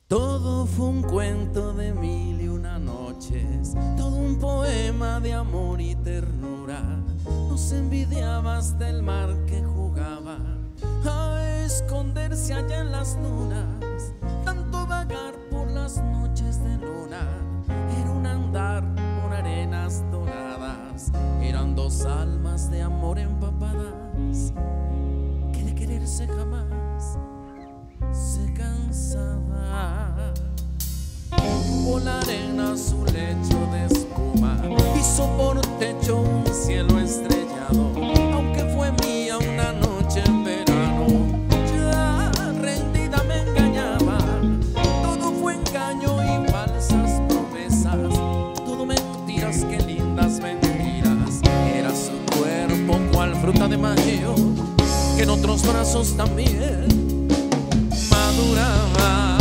Todo fue un cuento de mil y una noches, todo un poema de amor y ternura. Nos envidiaba hasta el mar que jugaba a esconderse allá en las lunas. Tanto vagar por las noches de luna era un andar por arenas doradas. Eran dos almas de amor empapadas que de quererse jamás se cansaba. Por la arena su lecho de espuma hizo por techo un cielo estrellado. Aunque fue mía una noche en verano, ya rendida me engañaba. Todo fue engaño y falsas promesas, todo mentiras, qué lindas mentiras. Era su cuerpo cual fruta de mayo que en otros brazos también maduraba.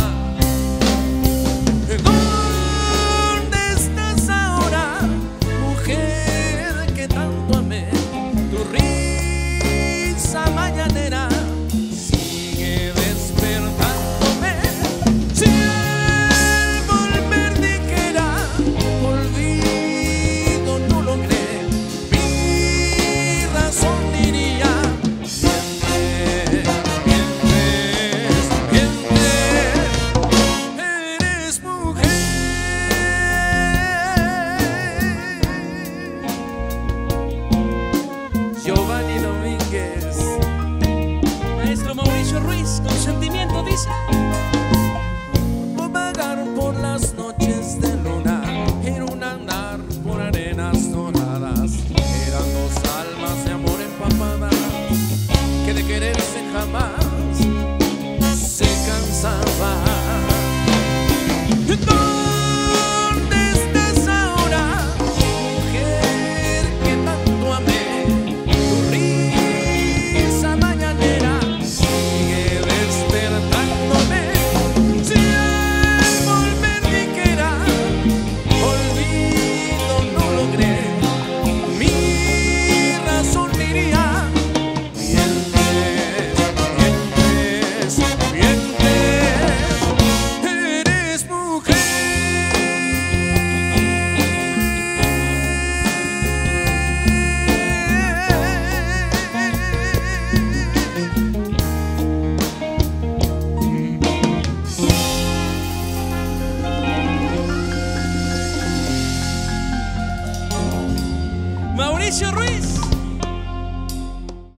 ¿Dónde estás ahora, mujer que tanto amé? Tu risa mañanera sigue despertándome. Si al volver dijera olvido no logré, mi razón diría Giovanni Domínguez. Maestro Mauricio Ruiz, con sentimiento dice: Por vagar por las noches de luna era un andar por arenas doradas. Eran dos almas de amor empapadas que de quererse jamás se cansaba. ¿Dónde estás ahora, mujer que tanto amé? Tu risa mañanera sigue despertándome. Si al volver dijera olvido no logré, mi razón diría mientes, mientes, mientes. Eres mujer. Mauricio Ruiz.